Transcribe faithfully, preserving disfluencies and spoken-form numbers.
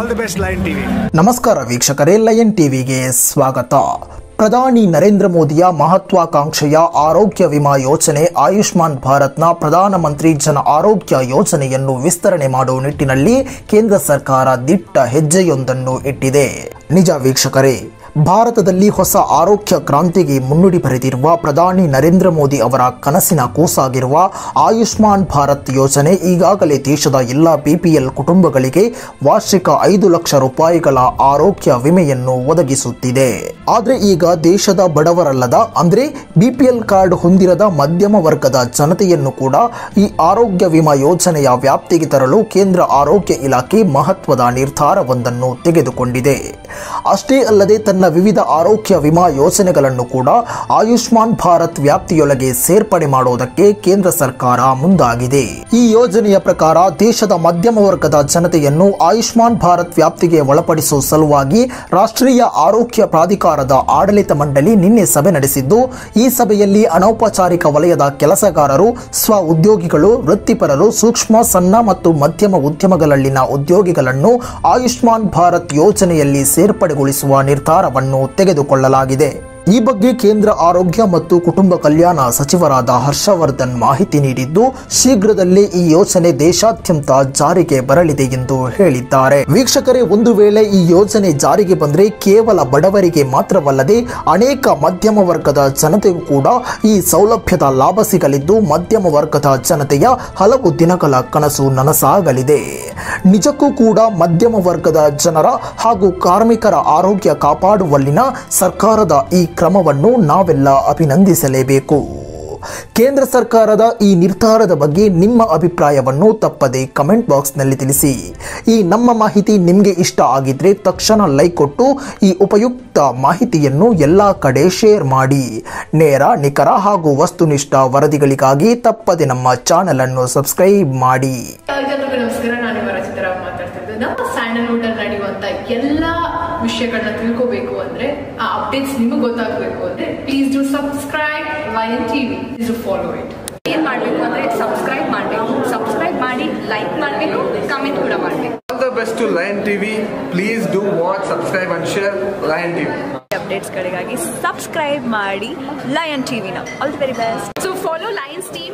All the best Lion TV. ನಮಸ್ಕಾರ ವೀಕ್ಷಕರೇ, lion ಟಿವಿಗೆ ಸ್ವಾಗತ. ಪ್ರಧಾನಿ ನರೇಂದ್ರ ಮೋದಿಯ ಮಹತ್ವಾಕಾಂಕ್ಷೆಯ ಆರೋಗ್ಯ ವಿಮಾ ಯೋಜನೆ ಆಯುಷ್ಮಾನ್ ಭಾರತ್ನ ಪ್ರಧಾನಮಂತ್ರಿ ಜನ ಆರೋಗ್ಯ ಯೋಜನೆಯನ್ನು ವಿಸ್ತರಣೆ ಮಾಡುವ ನಿಟ್ಟಿನಲ್ಲಿ ಕೇಂದ್ರ ಸರ್ಕಾರ ದಿಟ್ಟ ಹೆಜ್ಜೆಯೊಂದನ್ನು ಇಟ್ಟಿದೆ. ನಿಜ ವೀಕ್ಷಕರೇ, ಭಾರತದಲ್ಲಿ ಹೊಸ ಆರೋಗ್ಯ ಕ್ರಾಂತಿಗೆ ಮುನ್ನುಡಿ ಬರೆದಿರುವ ಪ್ರಧಾನಿ ನರೇಂದ್ರ ಮೋದಿ ಅವರ ಕನಸಿನ ಕೂಸಾಗಿರುವ ಆಯುಷ್ಮಾನ್ ಭಾರತ್ ಯೋಜನೆ ಈಗಾಗಲೇ ದೇಶದ ಎಲ್ಲ ಬಿಪಿಎಲ್ ಕುಟುಂಬಗಳಿಗೆ ವಾರ್ಷಿಕ ಐದು ಲಕ್ಷ ರೂಪಾಯಿಗಳ ಆರೋಗ್ಯ ವಿಮೆಯನ್ನು ಒದಗಿಸುತ್ತಿದೆ. ಆದರೆ ಈಗ ದೇಶದ ಬಡವರಲ್ಲದ ಅಂದ್ರೆ ಬಿಪಿಎಲ್ ಕಾರ್ಡ್ ಹೊಂದಿರದ ಮಧ್ಯಮ ವರ್ಗದ ಜನತೆಯನ್ನು ಕೂಡ ಈ ಆರೋಗ್ಯ ವಿಮಾ ಯೋಜನೆಯ ವ್ಯಾಪ್ತಿಗೆ ತರಲು ಕೇಂದ್ರ ಆರೋಗ್ಯ ಇಲಾಖೆ ಮಹತ್ವದ ನಿರ್ಧಾರವೊಂದನ್ನು ತೆಗೆದುಕೊಂಡಿದೆ. ಅಷ್ಟೇ ಅಲ್ಲದೆ ತನ್ನ ವಿವಿಧ ಆರೋಗ್ಯ ವಿಮಾ ಯೋಜನೆಗಳನ್ನು ಕೂಡ ಆಯುಷ್ಮಾನ್ ಭಾರತ್ ವ್ಯಾಪ್ತಿಯೊಳಗೆ ಸೇರ್ಪಡೆ ಮಾಡುವುದಕ್ಕೆ ಕೇಂದ್ರ ಸರ್ಕಾರ ಮುಂದಾಗಿದೆ. ಈ ಯೋಜನೆಯ ಪ್ರಕಾರ ದೇಶದ ಮಧ್ಯಮ ವರ್ಗದ ಜನತೆಯನ್ನು ಆಯುಷ್ಮಾನ್ ಭಾರತ್ ವ್ಯಾಪ್ತಿಗೆ ಒಳಪಡಿಸುವ ಸಲುವಾಗಿ ರಾಷ್ಟ್ರೀಯ ಆರೋಗ್ಯ ಪ್ರಾಧಿಕಾರದ ಆಡಳಿತ ಮಂಡಳಿ ನಿನ್ನೆ ಸಭೆ ನಡೆಸಿದ್ದು, ಈ ಸಭೆಯಲ್ಲಿ ಅನೌಪಚಾರಿಕ ವಲಯದ ಕೆಲಸಗಾರರು, ಸ್ವ ಉದ್ಯೋಗಿಗಳು, ವೃತ್ತಿಪರರು, ಸೂಕ್ಷ್ಮ, ಸಣ್ಣ ಮತ್ತು ಮಧ್ಯಮ ಉದ್ಯಮಗಳಲ್ಲಿನ ಉದ್ಯೋಗಿಗಳನ್ನು ಆಯುಷ್ಮಾನ್ ಭಾರತ್ ಯೋಜನೆಯಲ್ಲಿ ಸೇರ್ಪಡೆಗೊಳಿಸುವ ನಿರ್ಧಾರವನ್ನು ತೆಗೆದುಕೊಳ್ಳಲಾಗಿದೆ. ಈ ಬಗ್ಗೆ ಕೇಂದ್ರ ಆರೋಗ್ಯ ಮತ್ತು ಕುಟುಂಬ ಕಲ್ಯಾಣ ಸಚಿವರಾದ ಹರ್ಷವರ್ಧನ್ ಮಾಹಿತಿ ನೀಡಿದ್ದು, ಶೀಘ್ರದಲ್ಲೇ ಈ ಯೋಜನೆ ದೇಶಾದ್ಯಂತ ಜಾರಿಗೆ ಬರಲಿದೆ ಎಂದು ಹೇಳಿದ್ದಾರೆ. ವೀಕ್ಷಕರೇ, ಒಂದು ವೇಳೆ ಈ ಯೋಜನೆ ಜಾರಿಗೆ ಬಂದರೆ ಕೇವಲ ಬಡವರಿಗೆ ಮಾತ್ರವಲ್ಲದೆ ಅನೇಕ ಮಧ್ಯಮ ವರ್ಗದ ಜನತೆಗೂ ಕೂಡ ಈ ಸೌಲಭ್ಯದ ಲಾಭ ಸಿಗಲಿದ್ದು, ಮಧ್ಯಮ ವರ್ಗದ ಜನತೆಯ ಹಲವು ದಿನಗಳ ಕನಸು ನನಸಾಗಲಿದೆ. ನಿಜಕ್ಕೂ ಕೂಡ ಮಧ್ಯಮ ವರ್ಗದ ಜನರ ಹಾಗೂ ಕಾರ್ಮಿಕರ ಆರೋಗ್ಯ ಕಾಪಾಡುವಲ್ಲಿನ ಸರ್ಕಾರದ ಈ ಕ್ರಮವನ್ನು ನಾವೆಲ್ಲ ಅಭಿನಂದಿಸಲೇಬೇಕು. ಕೇಂದ್ರ ಸರ್ಕಾರದ ಈ ನಿರ್ಧಾರದ ಬಗ್ಗೆ ನಿಮ್ಮ ಅಭಿಪ್ರಾಯವನ್ನು ತಪ್ಪದೆ ಕಮೆಂಟ್ ಬಾಕ್ಸ್ನಲ್ಲಿ ತಿಳಿಸಿ. ಈ ನಮ್ಮ ಮಾಹಿತಿ ನಿಮಗೆ ಇಷ್ಟ ಆಗಿದ್ರೆ ತಕ್ಷಣ ಲೈಕ್ ಕೊಟ್ಟು ಈ ಉಪಯುಕ್ತ ಮಾಹಿತಿಯನ್ನು ಎಲ್ಲ ಕಡೆ ಶೇರ್ ಮಾಡಿ. ನೇರ, ನಿಖರ ಹಾಗೂ ವಸ್ತುನಿಷ್ಠ ವರದಿಗಳಿಗಾಗಿ ತಪ್ಪದೆ ನಮ್ಮ ಚಾನೆಲ್ ಅನ್ನು ಸಬ್ಸ್ಕ್ರೈಬ್ ಮಾಡಿ. ನಮಸ್ಕಾರ, ನಾನು ರಚಿತರಾವ್ ಮಾತಾಡ್ತಿದ್ದು. ನಮ್ಮ ಸ್ಯಾಂಡಲ್ವುಡ್ ಅಲ್ಲಿ ನಡೆಯುವಂತ ಎಲ್ಲಾ ವಿಷಯಗಳನ್ನ ತಿಳ್ಕೋಬೇಕು ಅಂದ್ರೆ, ಆ ಅಪ್ಡೇಟ್ಸ್ ನಿಮಗೆ ಗೊತ್ತಾಗಬೇಕು ಅಂದ್ರೆ please do subscribe Lion TV. Please do follow it. ಏನ್ ಮಾಡಬೇಕು ಅಂದ್ರೆ ಸಬ್ಸ್ಕ್ರೈಬ್ ಮಾಡಬೇಕು, ಸಬ್ಸ್ಕ್ರೈಬ್ ಮಾಡಿ, ಲೈಕ್ ಮಾಡಬೇಕು, ಕಮೆಂಟ್ ಕೂಡ ಮಾಡಬೇಕು. All the best to Lion TV. Please do watch, subscribe and share Lion TV. ಅಪ್ಡೇಟ್ಸ್ಗಳಿಗಾಗಿ ಸಬ್ಸ್ಕ್ರೈಬ್ ಮಾಡಿ ಲಯನ್ ಟಿವಿನ. All the very best. So follow Lions TV.